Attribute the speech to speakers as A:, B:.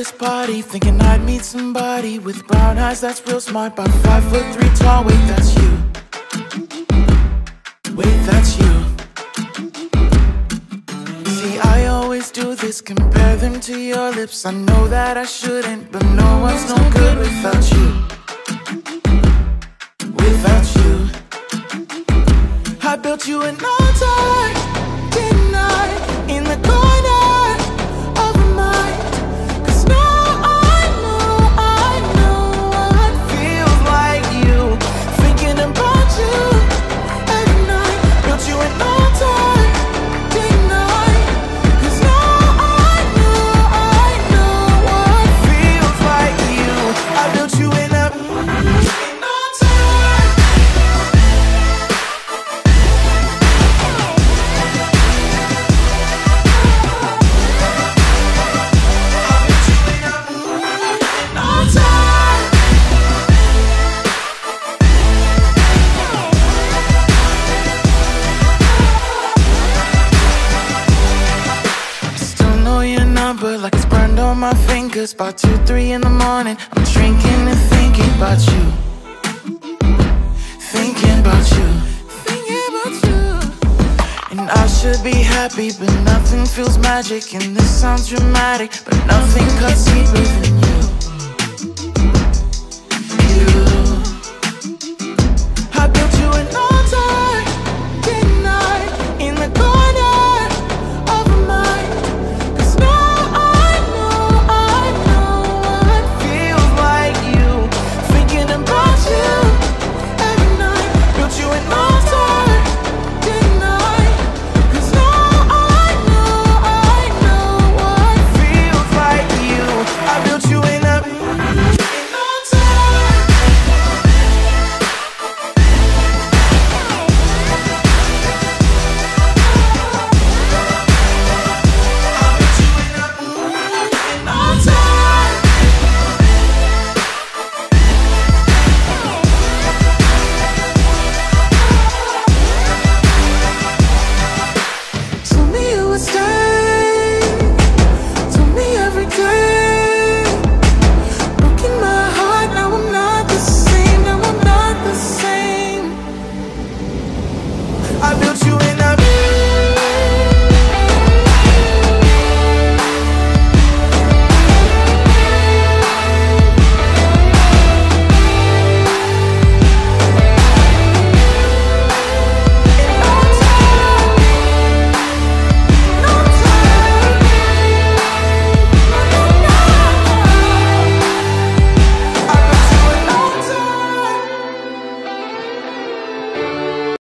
A: this party, thinking I'd meet somebody with brown eyes that's real smart, about 5'3" tall. Wait, that's you. Wait, that's you. See, I always do this, compare them to your lips. I know that I shouldn't, but no one's no good without you. Without you. I built you an altar, didn't I? In the corner of my mind. 'Cause now I know what feels like you. Thinking about you every night. Built you an altar, didn't I? 'Cause now I know what feels like you. I built you an altar. Like it's burned on my fingers. About 2, 3 in the morning, I'm drinking and thinking about you. Thinking about you. Thinking about you. And I should be happy, but nothing feels magic. And this sounds dramatic, but nothing cuts deeper than you. You. I built you an altar, didn't I? In the corner of my mind. 'Cause now I know what feels like you. Thinking about you every night. Built you an altar, didn't I? 'Cause now I know what feels like you. I built you an altar. Told me you would stay, told me every day. Broken my heart, now I'm not the same, now I'm not the same. I built